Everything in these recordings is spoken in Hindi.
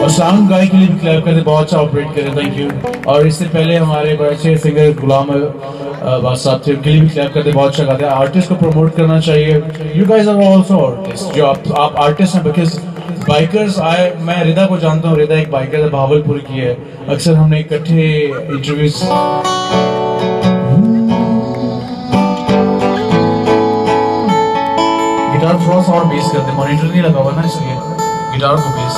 और साउंड गाय के लिए भी क्लैप करते, बहुत अच्छा ऑपरेट करे, थैंक यू। और इससे पहले हमारे बड़े अच्छे सिंगर गुलाम साहब थे, उनके लिए भी क्लैप करते, बहुत अच्छा गाते हैं। आर्टिस्ट को प्रमोट करना चाहिए। You guys are also artist, जो आप आर्टिस्ट हैं, बिकॉज बाइकर्स मैं रिदा को जानता हूँ, रिदा एक बाइकर है, भावलपुर की है, अक्सर हमने इकट्ठे इंटरव्यूज। गिटार थोड़ा सा और बेस करते, मॉनिटर नहीं लगा हुआ ना, इसलिए गिटार को बेस।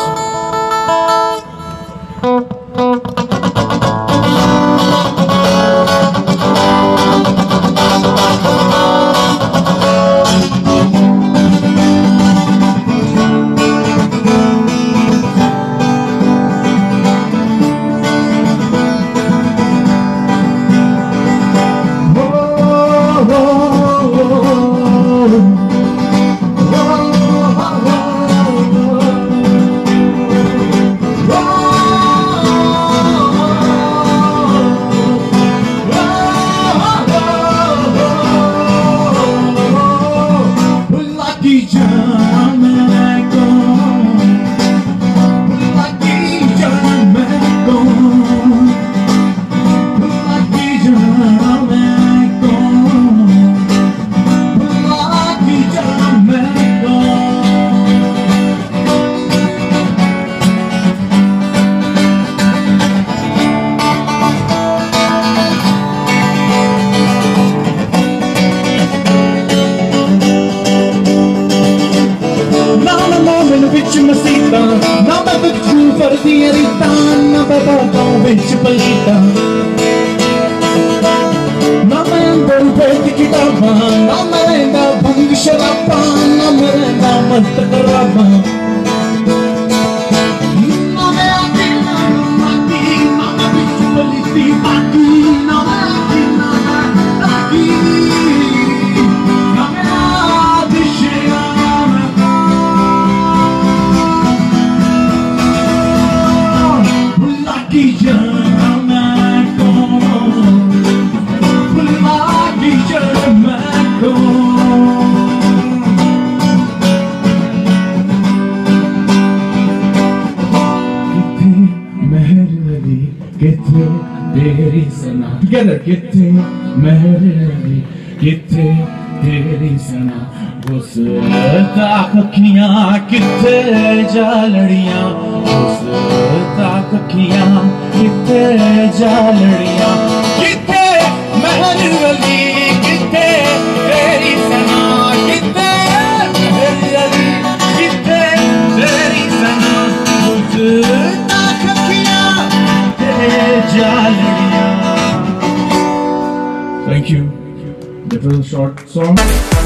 किथे मेहरबानी किथे तेरी सना गुस्सा अखियां किथे जालड़ियां गुस्सा अखियां किथे जालड़ियां किथे मेहरबानी किथे तेरी सना किथे मेहरबानी किथे तेरी सना गुस्सा अखियां किथे जालड़ियां। Thank you. That was a short song.